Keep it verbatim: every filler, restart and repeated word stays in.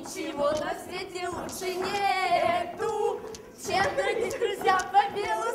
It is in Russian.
ничего на свете лучше нету, чем ходить, друзья, по белу